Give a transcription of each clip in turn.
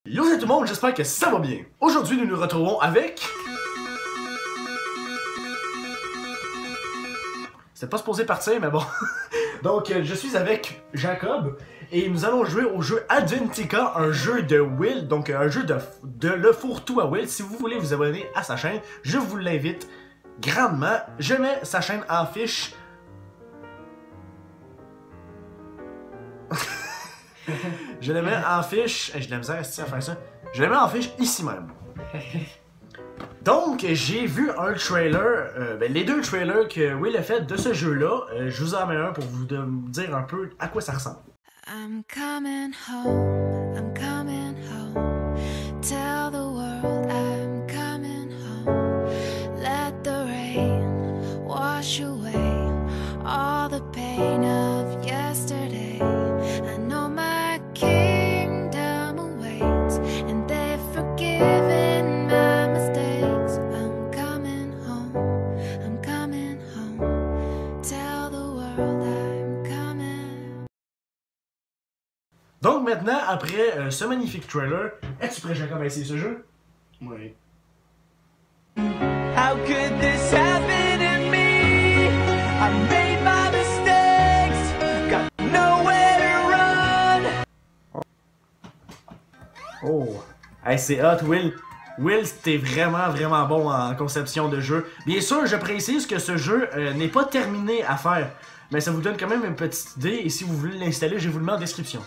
Yo tout le monde, j'espère que ça va bien. Aujourd'hui, nous nous retrouvons avec... C'était pas supposé partir, mais bon. Donc, je suis avec Jacob, et nous allons jouer au jeu Adventica, un jeu de Will, donc un jeu de le fourre-tout à Will. Si vous voulez vous abonner à sa chaîne, je vous l'invite grandement. Je mets sa chaîne en fiche. Je le mets en fiche. J'ai de la misère à faire ça. Je le mets en fiche ici même. Donc, j'ai vu un trailer, les deux trailers que Will a fait de ce jeu-là. Je vous en mets un pour vous dire un peu à quoi ça ressemble. I'm coming home, I'm coming home. Tell the world I'm coming home. Let the rain wash away all the pain of yesterday. I know my kingdom awaits, and they've forgiven my mistakes. I'm coming home, I'm coming home. Tell the world I'm coming. Donc maintenant, après ce magnifique trailer, es-tu prêt, Jacob, à essayer ce jeu? Oui. How could this happen to me? I made my mistakes, got nowhere to run. Oh, hey, c'est hot, Will. Will, c'était vraiment bon en conception de jeu. Bien sûr, je précise que ce jeu n'est pas terminé à faire, mais ça vous donne quand même une petite idée, et si vous voulez l'installer, je vous le mets en description.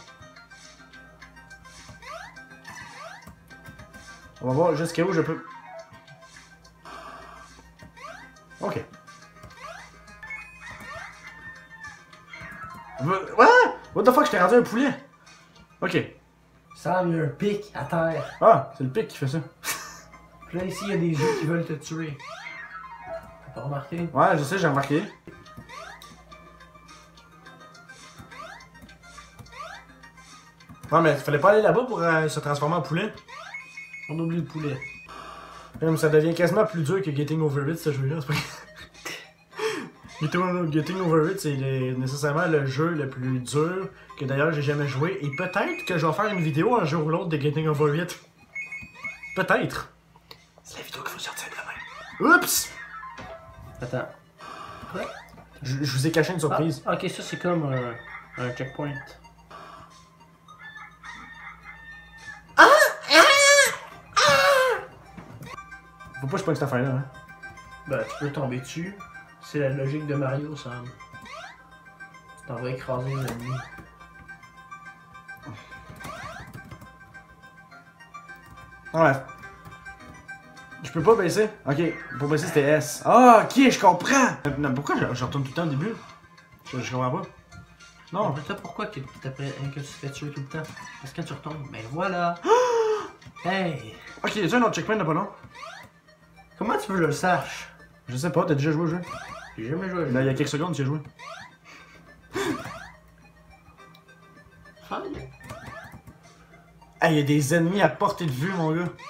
On va voir jusqu'à où je peux... Ok. What? What the fuck, je t'ai rendu un poulet? Ok. Sam, il y a un pic à terre. Ah, c'est le pic qui fait ça. Puis là, ici, il y a des jeux qui veulent te tuer. T'as pas remarqué? Ouais, je sais, j'ai remarqué. Ouais, mais fallait pas aller là-bas pour se transformer en poulet. On oublie le poulet. Même ça devient quasiment plus dur que Getting Over It, ce jeu-là. Getting Over It, c'est nécessairement le jeu le plus dur que d'ailleurs j'ai jamais joué. Et peut-être que je vais faire une vidéo un jour ou l'autre de Getting Over It. Peut-être. C'est la vidéo qu'il faut sortir demain. Oups! Attends. Quoi? Je vous ai caché une surprise. Ah, ok, ça c'est comme un checkpoint. Faut pas que je prenne cette affaire-là, hein. Ben, tu peux tomber dessus. C'est la logique de Mario, Sam. Tu t'en vas écraser les ennemis. Ouais. Je peux pas baisser? Ok, pour baisser c'était S. Ah, ok, je comprends! Non, pourquoi je retourne tout le temps au début? Je comprends pas. Non. Mais toi, pourquoi que tu te fais tuer tout le temps? Parce que quand tu retombes, ben voilà! Hey! Ok, y a-tu un autre checkpoint là pas long? Comment tu veux que je le sache? Je sais pas, t'as déjà joué au jeu? J'ai jamais joué à Là, il y a quelques secondes, tu as joué. Fine. Hey, y a des ennemis à portée de vue, mon gars.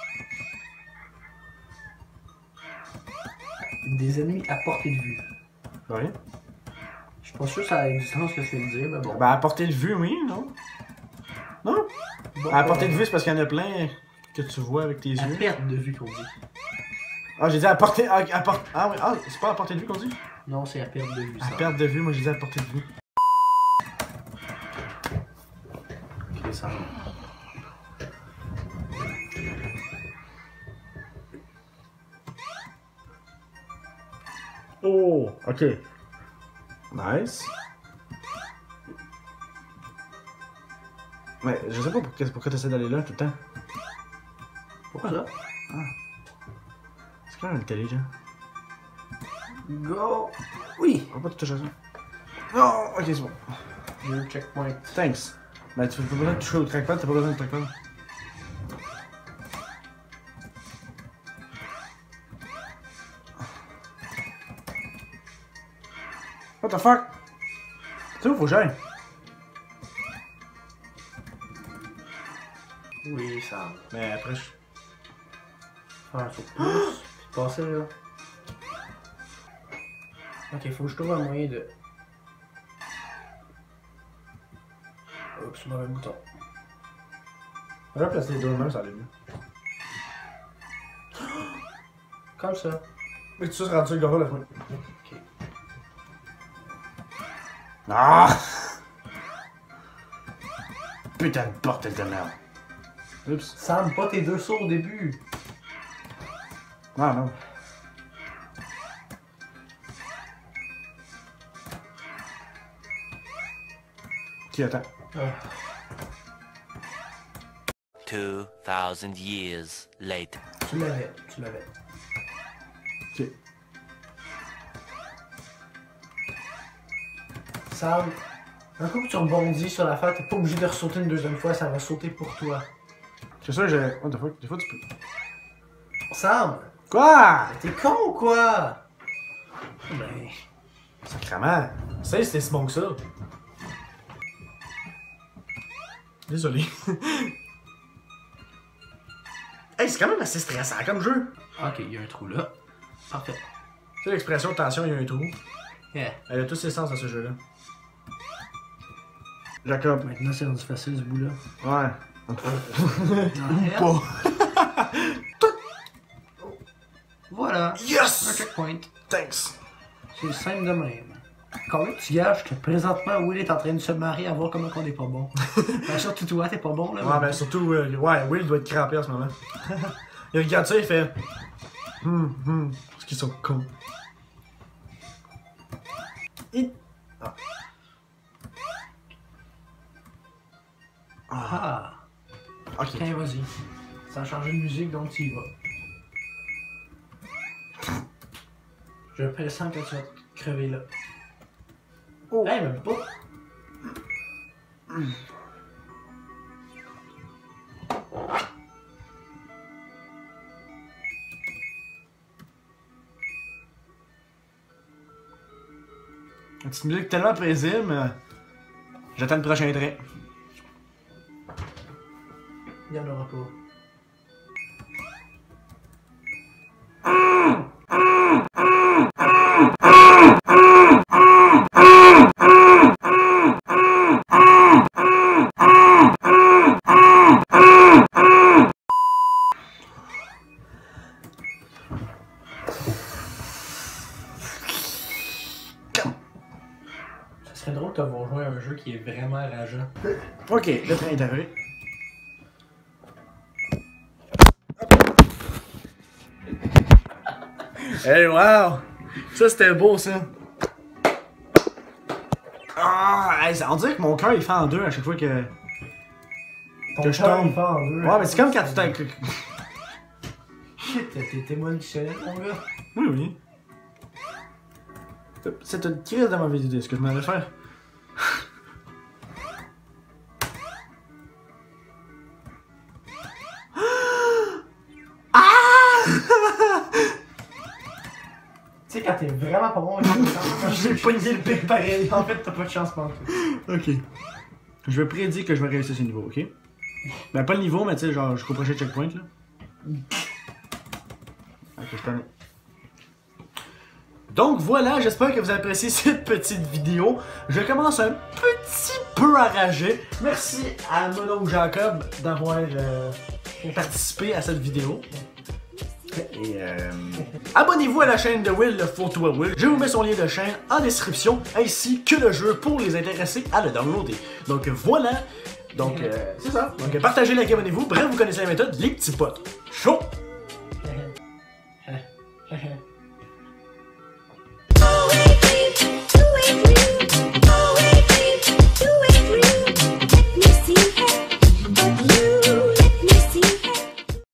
Des ennemis à portée de vue. Oui. Je suis pas sûr que ça a du sens ce que je viens de dire, mais bon. Ben, à portée de vue, oui, non? Non? Bon, À portée de vue, c'est parce qu'il y en a plein que tu vois avec tes à yeux. perte de vue qu'on dit. Ah, j'ai dit à portée... Ah oui, ah, c'est pas à portée de vue qu'on dit? Non, c'est à perte de vue, ça. À perte de vue, moi j'ai dit à portée de vue. Ok, ça va. Oh, ok. Nice. Mais je sais pas pourquoi t'essaies d'aller là tout le temps. Pourquoi ça? C'est quand même une télé, genre. Go! Oui! On va pas tout toucher à ça. Non, ok, c'est bon. J'ai eu le checkpoint. Thanks. Ben, tu n'as pas besoin de toucher au trackpad, t'as pas besoin de trackpad. What the fuck? Tu sais où faut que j'aille? Oui, ça. Mais après, je... Faire un saut de plus. Puis passer là. Ok, faut que je trouve un moyen de. Oups, mauvais bouton. On va placer les deux mains, ça allait mieux. Comme ça. Mais tu sais, rendu le gars la fois. Ok. Ah! Putain de bordel de merde. Oups. Sam, pas tes deux sauts au début. Ah non. Qui attend? Ah. 2,000 years later. Tu l'avais, tu l'avais. Ok. Sam, un coup que tu rebondis sur l'affaire, t'es pas obligé de ressauter une deuxième fois, ça va sauter pour toi. C'est ça, j'ai. What the fuck? Des fois, tu peux. Sam, Quoi? t'es con ou quoi? Ben, Sacrement. Ça, c'était si bon que ça. Désolé. Hey, c'est quand même assez stressant comme jeu. ok, il y a un trou là. Parfait. Tu sais, l'expression tension, il y a un trou. Yeah. Elle a tous ses sens dans ce jeu-là. Jacob. Maintenant, c'est rendu facile ce bout-là. Ouais. Pas. Voilà. Un Yes! checkpoint. Thanks. C'est simple de même. Combien tu gages que présentement Will est en train de se marier à voir comment on est pas bon? Ben, surtout toi, t'es pas bon là. Ouais, ben surtout, ouais, Will doit être crampé en ce moment. Il regarde ça, il fait. Parce qu'ils sont cons. Ah. Ah. Ok. Ok, vas-y. Ça a changé de musique, donc tu y vas. Je pressens que tu vas te crever là. Oh. Hey, même pas. Une petite musique tellement paisible, mais j'attends le prochain train. Il y en aura pas. Ça serait drôle de voir jouer à un jeu qui est vraiment rageant. Ok, le train est arrivé. Hey, wow! Ça, c'était beau, ça. Ah, hey, on dirait que mon cœur, il fait en deux à chaque fois que... Ton je cœur, tombe. il fait en deux. Ouais, mais c'est comme quand tu t'as... Shit, t'es émotionnel, mon gars. Oui, oui. C'est une crise de mauvaise idée, ce que je m'allais faire. Tu sais, quand t'es vraiment pas bon, j'ai pas idée le pic pareil. En fait, t'as pas de chance pour tout. Ok. Je vais prédire que je vais réussir ce niveau, ok? Ben, pas le niveau, mais tu sais, genre, jusqu'au prochain checkpoint, là. Ok, je connais. Donc voilà, j'espère que vous appréciez cette petite vidéo. Je commence un petit peu à rager. Merci à mon oncle Jacob d'avoir participé à cette vidéo. Et abonnez-vous à la chaîne de Will, le Photo à Will. Je vous mets son lien de chaîne en description, ainsi que le jeu pour les intéressés à le downloader. Donc voilà. Donc c'est ça. Donc partagez, likez, abonnez-vous. Bref, vous connaissez la méthode, les petits potes. Chaud!